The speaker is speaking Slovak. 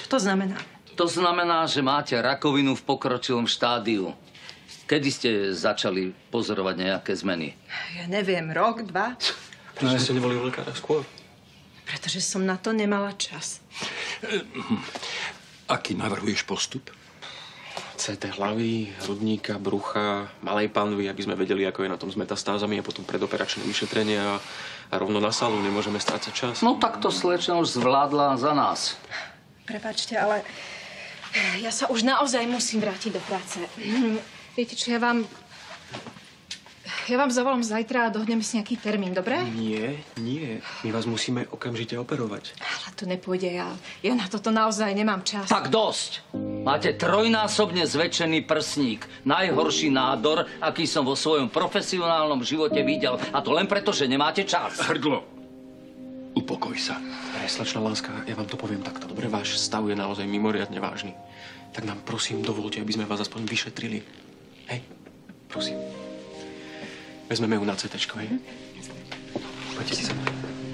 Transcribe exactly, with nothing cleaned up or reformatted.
to znamená? To znamená, že máte rakovinu v pokročilom štádiu. Kedy ste začali pozorovať nejaké zmeny? Ja neviem, rok, dva. Prečo ste neboli u lekára skôr? Pretože som na to nemala čas. Aký navrhuješ postup? cé té hlavy, hrudníka, brucha, malej panvy, aby sme vedeli, ako je na tom s metastázami a potom predoperačné vyšetrenie a, a rovno na salu. Nemôžeme strácať čas. No tak to slečna už zvládla za nás. Prepáčte, ale ja sa už naozaj musím vrátiť do práce. Viete čo, ja vám... Ja vám zavolám zajtra a dohodneme si nejaký termín, dobre? Nie, nie. My vás musíme okamžite operovať. Ale to nepôjde, ja, ja na toto naozaj nemám čas. Tak dosť. Máte trojnásobne zväčšený prsník. Najhorší nádor, aký som vo svojom profesionálnom živote videl. A to len preto, že nemáte čas. Hrdlo, upokoj sa. Aj, slečna láska, ja vám to poviem takto. Dobre, váš stav je naozaj mimoriadne vážny. Tak nám prosím dovolte, aby sme vás aspoň vyšetrili. Hej, prosím. Vezmeme ju na cé téčko, hej? Poďte si sa mnou.